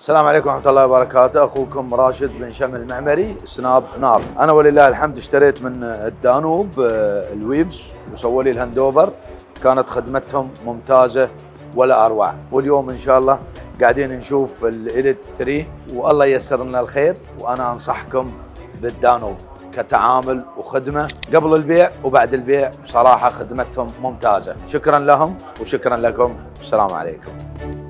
السلام عليكم ورحمة الله وبركاته. أخوكم راشد بن شمل المعمري، سناب نار. أنا ولله الحمد اشتريت من الدانوب الويفز وسووا لي الهاندوفر، كانت خدمتهم ممتازة ولا أروع. واليوم إن شاء الله قاعدين نشوف الإليت 3 والله ييسر لنا الخير. وأنا أنصحكم بالدانوب كتعامل وخدمة قبل البيع وبعد البيع، بصراحة خدمتهم ممتازة. شكرا لهم وشكرا لكم، السلام عليكم.